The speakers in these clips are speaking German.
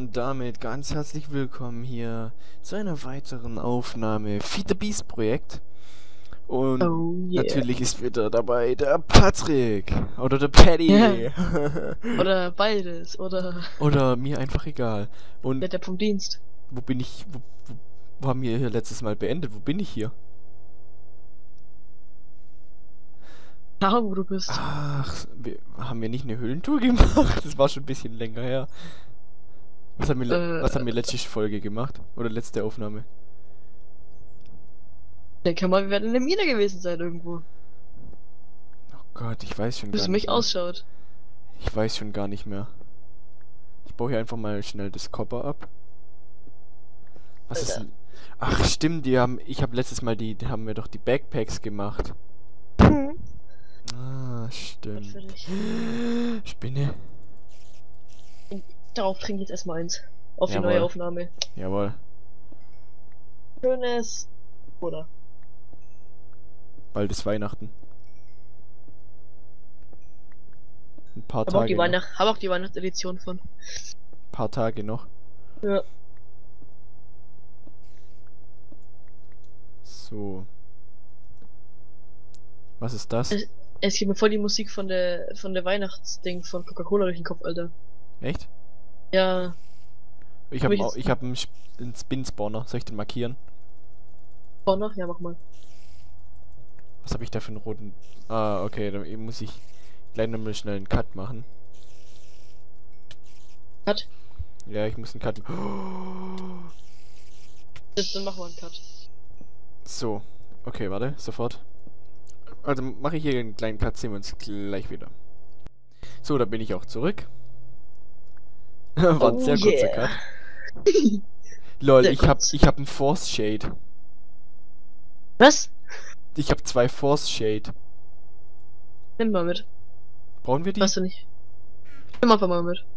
Und damit ganz herzlich willkommen hier zu einer weiteren Aufnahme Feed the Beast Projekt. Und Oh yeah. natürlich ist wieder dabei der Patrick oder der Paddy. Oder beides. Oder Oder mir einfach egal. Und der vom Dienst. wo bin ich? Wo haben wir hier letztes Mal beendet? Wo bin ich hier? Keine Ahnung, wo du bist. Ach, haben wir nicht eine Höhlentour gemacht? Das war schon ein bisschen länger her. Was haben wir letzte Folge gemacht? Oder letzte Aufnahme? Denke mal, wir werden in der Mine gewesen sein irgendwo. Oh Gott, ich weiß schon Wie gar es nicht mich mehr. ausschaut. Ich weiß schon gar nicht mehr. Ich baue hier einfach mal schnell das Copper ab. Was ist Alter. denn? Ach stimmt, ich habe letztes Mal die haben wir doch die Backpacks gemacht. Ah, stimmt. Natürlich. Spinne. Darauf trinke ich jetzt erstmal eins. Auf die Jawohl. neue Aufnahme. Jawohl. Schönes. Oder? Bald ist Weihnachten. Ein paar Hab auch Tage die noch. Hab auch die Weihnachtsedition von. Paar Tage noch. Ja. So. Was ist das? Es geht mir voll die Musik von der Weihnachtsding von Coca-Cola durch den Kopf, Alter. Echt? Ja. Ich Hab habe ich jetzt- ich hab einen Spin-Spawner. Soll ich den markieren? Vorne? Ja, mach mal. Was habe ich da für einen roten? Ah, okay, dann muss ich gleich nochmal schnell einen Cut machen. Cut. Ja, ich muss einen Cut. Dann machen wir einen Cut. So, okay, warte, sofort. Also mache ich hier einen kleinen Cut, sehen wir uns gleich wieder. So, da bin ich auch zurück. War ein Oh sehr kurzer yeah. Cut. Lol, Sehr ich hab kurz. einen Force Shade. Was? Ich habe 2 Force Shade. Nimm mal mit. Brauchen wir die? Weißt du nicht. Nimm einfach mal mit.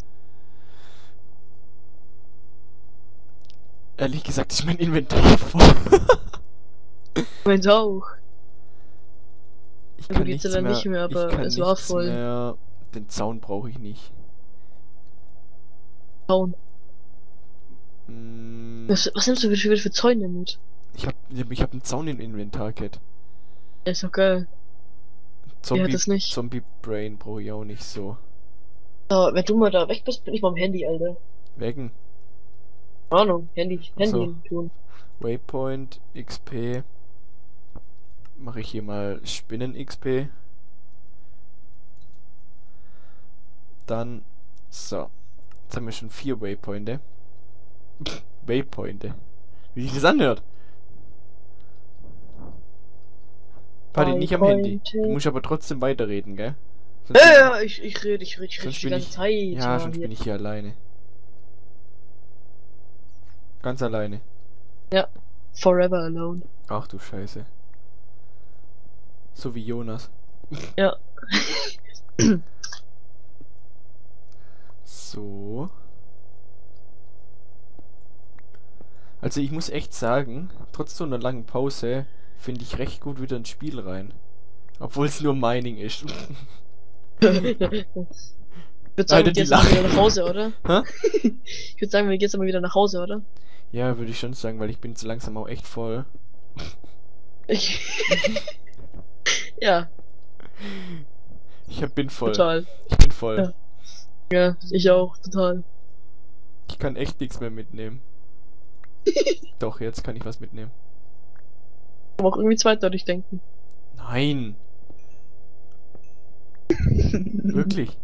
Ehrlich gesagt ist mein Inventar voll. Meins auch. Ich Ja, kann gut, jetzt nichts dann mehr, nicht mehr, aber ich kann es war nichts voll. mehr. Den Zaun brauche ich nicht. Bauen. Mm, Was nimmst du für Zäune mit? ich hab einen Zaun im Inventar, Cat. Ja, ist doch geil. Wer hat das nicht? Zombie Brain brauche ich auch nicht so. Ja, wenn du mal da weg bist, bin ich mal am Handy, Alter. Wegen Keine Ahnung, Handy so. tun. Waypoint XP. Mache ich hier mal Spinnen XP. Dann so. Jetzt haben wir schon 4 Waypointe. Waypointe. Wie sich das anhört. Paddy, nicht am Handy. Waypointe. Du musst aber trotzdem weiterreden, gell? Ja, ich rede sonst die bin ganze ich, Zeit. ja, sonst hier. bin ich hier alleine. Ganz alleine. Ja, forever alone. Ach du Scheiße. So wie Jonas. Ja. So. Also ich muss echt sagen, trotz so einer langen Pause finde ich recht gut wieder ins Spiel rein. Obwohl es nur Mining ist. Ich würde sagen, Alter, wir die gehen jetzt mal wieder lachen. nach Hause, oder? Hä? Ich würde sagen, wir gehen jetzt mal wieder nach Hause, oder? Ja, würde ich schon sagen, weil ich bin so langsam auch echt voll. Ich. Ja, Bin voll. total. Ich bin voll. Ja. Ja, ich auch, total. Ich kann echt nichts mehr mitnehmen. Doch, jetzt kann ich was mitnehmen. Aber auch irgendwie zweideutig denken. Nein. Wirklich.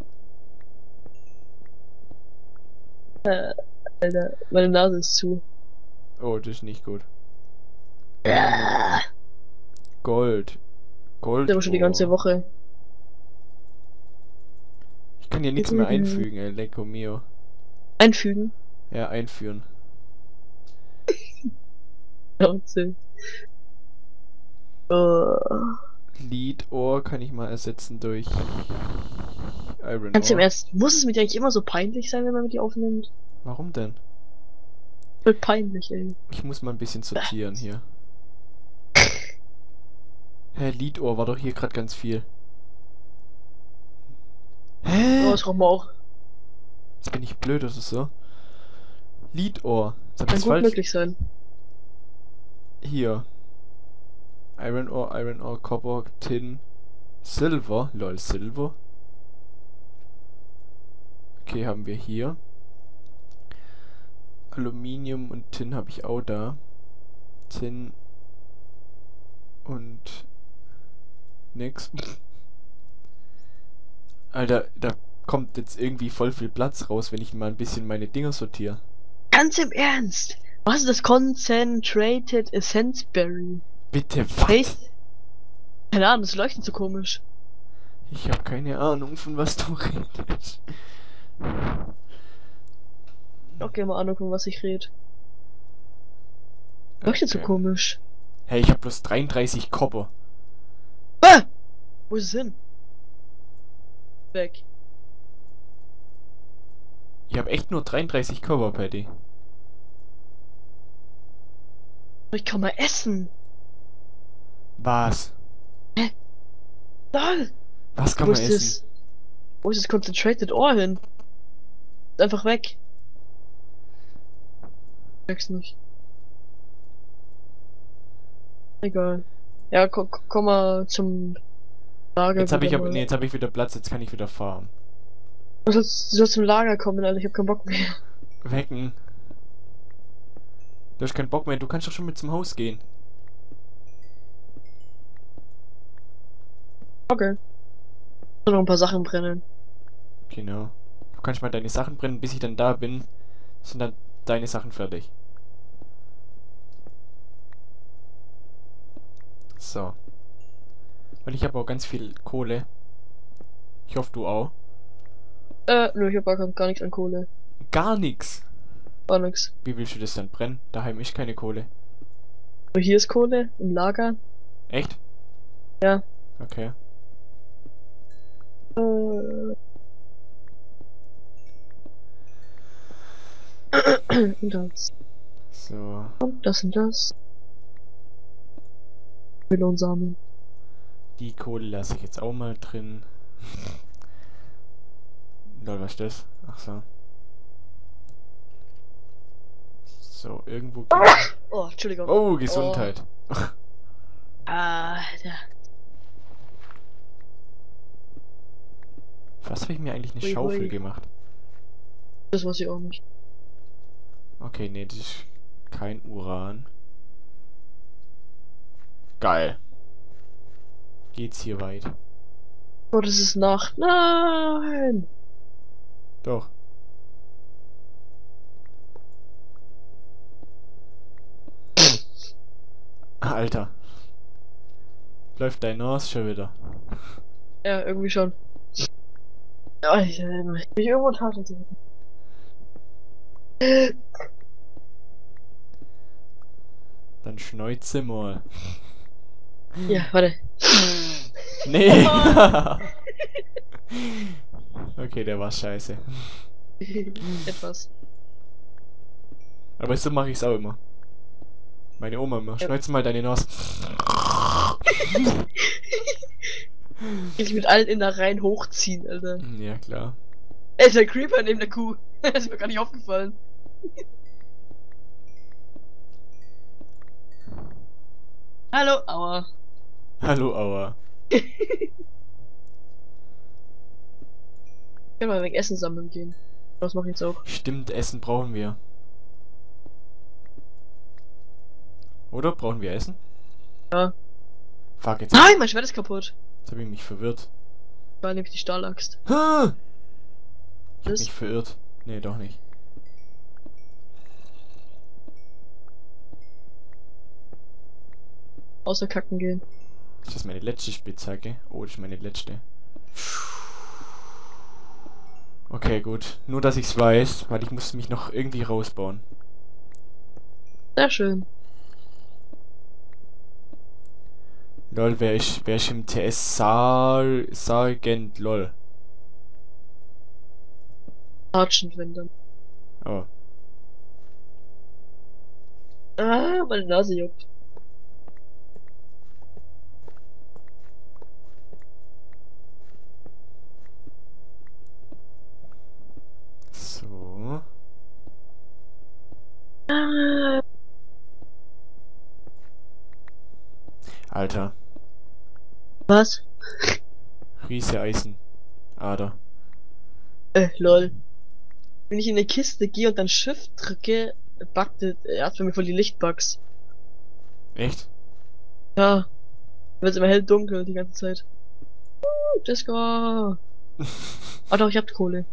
Alter, meine Nase ist zu. Oh, das ist nicht gut. Ja. Gold. Gold. Aber schon die ganze Woche. Ich kann hier nichts mehr einfügen, ey. Lecco mio. Einfügen. Ja, einführen. Schnauze. Oh. Lead Ore kann ich mal ersetzen durch Iron Ganz im Ore. Ernst, muss es mit dir eigentlich immer so peinlich sein, wenn man mit dir aufnimmt? Warum denn? Voll peinlich, ey. Ich muss mal ein bisschen sortieren hier. Hä, Lead Ore war doch hier gerade ganz viel. Oh, Hä? das brauchen wir auch. Jetzt bin ich blöd oder so. Leadohr. Das hab ich Kann jetzt gut falsch. möglich sein. Hier. Iron Ore, Copper, Tin, Silver. Lol, Silver. Okay, haben wir hier. Aluminium und Tin habe ich auch da. Tin und nix. Alter, da kommt jetzt irgendwie voll viel Platz raus, wenn ich mal ein bisschen meine Dinger sortiere. Ganz im Ernst. Was ist das Concentrated Essence Berry? Bitte, Hey, was? keine Ahnung, das leuchtet so komisch. Ich habe keine Ahnung, von was du redest. Okay, mal Ahnung, von was ich rede. Leuchtet so Okay. komisch. Hey, ich habe bloß 33 Copper. Ah! Wo ist es hin? Weg. Ich habe echt nur 33 Copper, Patty. Ich kann mal essen. Was? Lol. Was kann Wo man ist essen? das? Wo ist das Concentrated Ore hin? Ist einfach weg. Merk's nicht. Egal. Ja, komm mal zum Lager Jetzt habe wieder ich aber, mal. nee, jetzt habe ich wieder Platz, jetzt kann ich wieder farmen. Du sollst zum Lager kommen, Alter. Ich hab keinen Bock mehr. Wecken. Du hast keinen Bock mehr, du kannst doch schon mit zum Haus gehen. Okay. Noch ein paar Sachen brennen. Genau. Du kannst mal deine Sachen brennen, bis ich dann da bin, sind dann deine Sachen fertig. So. Weil ich habe auch ganz viel Kohle. Ich hoffe, du auch. Nö, ich hab gar nichts an Kohle. Gar nichts. Gar nix. Wie willst du das dann brennen? Daheim ist keine Kohle. Aber hier ist Kohle im Lager. Echt? Ja. Okay. Und das. So. Und das und das. Melonsamen. Die Kohle lasse ich jetzt auch mal drin. Lol, was ist das? Ach so. So, irgendwo. Oh, Entschuldigung. Oh, Gesundheit. Alter. Was habe ich mir eigentlich eine Hui, Schaufel hui. gemacht? Das weiß ich auch nicht. Okay, nee, das ist kein Uran. Geil. Geht's hier weit? Oh, das ist Nacht. Nein! Doch. Alter. Läuft dein Nase schon wieder. Ja, irgendwie schon. Ja, ich bin irgendwo tatsächlich. Dann schneuze mal. Ja, warte. Nee. Okay, der war scheiße. Etwas. Aber so mache ich's auch immer. Meine Oma immer. Ja. Schneuze mal deine Nase. Ich mit allen Innereien hochziehen, Alter. Ja, klar. Ey, ist der Creeper neben der Kuh. Das ist mir gar nicht aufgefallen. Hallo, aua. Hallo, Aua. Ich kann mal weg Essen sammeln gehen. Das mache ich jetzt auch. Stimmt, Essen brauchen wir. Oder? Brauchen wir Essen? Ja. Fuck, jetzt Nein, mein Schwert ist kaputt. hab ich mich verwirrt. War nämlich die Stahlaxt. Ich hab Was? mich verirrt. Nee, doch nicht. Außer kacken gehen. Ist das meine letzte Spitzhacke? Oh, das ist meine letzte. Okay, gut. Nur, dass ich's weiß, weil ich musste mich noch irgendwie rausbauen. Sehr schön. Lol, wer ist im TS Sargent, lol. Sergeant, wenn dann. Oh. Ah, meine Nase juckt. So. Ah, Alter, was? Riese Eisenader. Lol. Wenn ich in eine Kiste gehe und dann Shift drücke, buggt er für mich voll die Lichtbugs. Echt? Ja, wird immer hell dunkel die ganze Zeit. Disco. Ah doch, ich hab Kohle.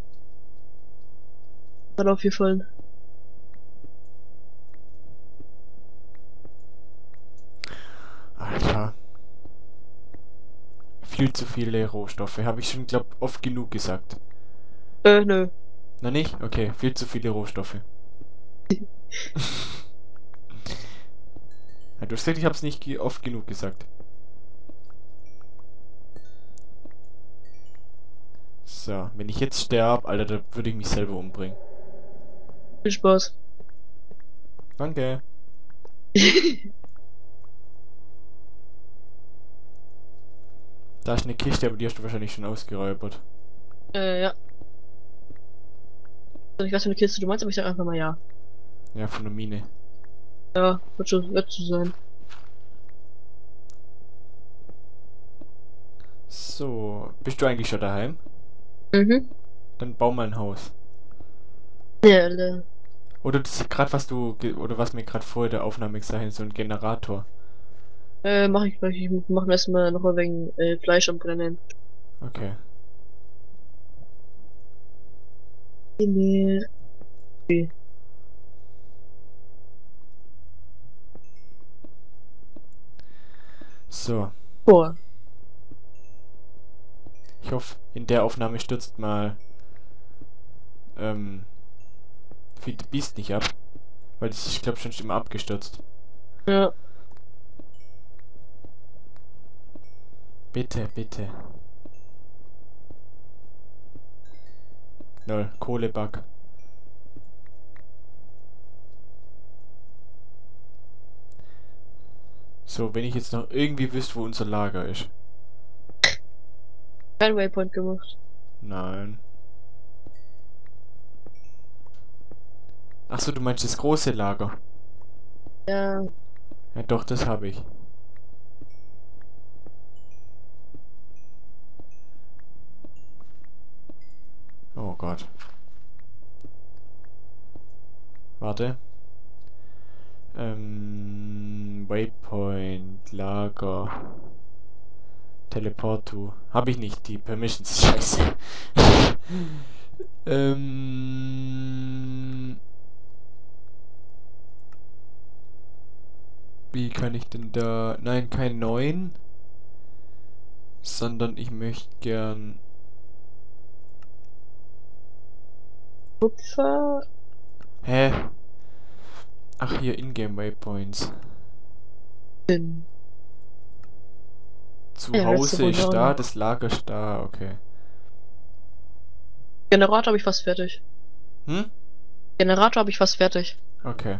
Dann auf jeden Fall. Alter. Viel zu viele Rohstoffe. Habe ich schon, glaub, oft genug gesagt. Nö. Na nicht? Okay, viel zu viele Rohstoffe. Ja, du hast gesagt, ich hab's nicht oft genug gesagt. So, wenn ich jetzt sterbe, Alter, da würde ich mich selber umbringen. Viel Spaß. Danke. Da ist eine Kiste, aber die hast du wahrscheinlich schon ausgeräubert. Ja. Also ich weiß, welche Kiste du meinst, aber ich sag einfach mal ja. Ja, von der Mine. Ja, wird so sein. So, bist du eigentlich schon daheim? Mhm. Dann bau mal ein Haus. Ja, Oder das ist gerade oder was mir gerade vor der Aufnahme gesagt hast, so ein Generator. mach ich gleich. Ich mach mir erstmal noch ein wenig Fleisch am Brennen. Okay. Nee. So, Boah. ich hoffe, in der Aufnahme stürzt mal Feed the Beast nicht ab. Weil das ist, ich glaube, schon immer abgestürzt. Ja. Bitte, bitte. Lol, Kohlebug. So, wenn ich jetzt noch irgendwie wüsste, wo unser Lager ist. Kein Waypoint gemacht. Nein. Ach so, du meinst das große Lager? Ja. Ja, doch, das habe ich. Oh Gott. Warte. Waypoint, Lager. Teleport to. Habe ich nicht, die Permissions. Scheiße. Wie kann ich denn da... Nein, kein neuen. Sondern ich möchte gern... Kupfer. Hä? Ach, hier, Ingame Waypoints. Zu Ja, willst du Hause wohl ist noch da, noch? das Lager ist da, okay. Generator habe ich fast fertig. Hm? Generator habe ich fast fertig. Okay.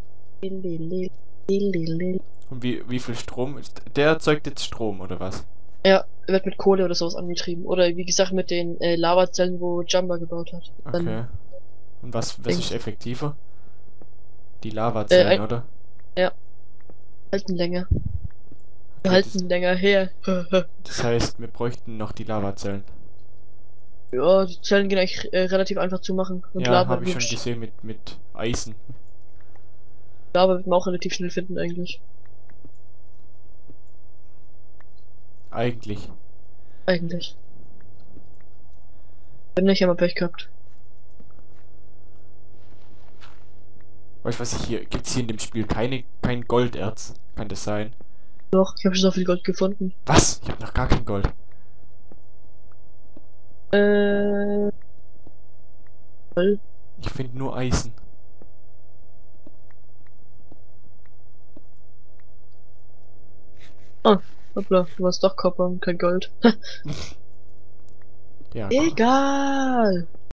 Und wie viel Strom ist... Der erzeugt jetzt Strom, oder was? Ja, wird mit Kohle oder sowas angetrieben. Oder wie gesagt mit den Lavazellen, wo Jumba gebaut hat. Okay. Und was ist Dings. effektiver? Die Lavazellen, Ein, oder? ja, halten länger. Okay, Halten länger her. das heißt, wir bräuchten noch die Lavazellen. Ja, die Zellen gehen eigentlich relativ einfach zu machen. Und Ja, habe ich schon gesehen mit Eisen. Lava wird man auch relativ schnell finden eigentlich. Eigentlich. Eigentlich. Wenn nicht, haben wir Pech gehabt. Weißt du was ich hier... Gibt's hier in dem Spiel kein Golderz? Kann das sein? Doch, ich habe schon so viel Gold gefunden. Was? Ich habe noch gar kein Gold. Toll. Ich finde nur Eisen. Ah, hoppla, du hast doch Copper und kein Gold. Ja, Egal.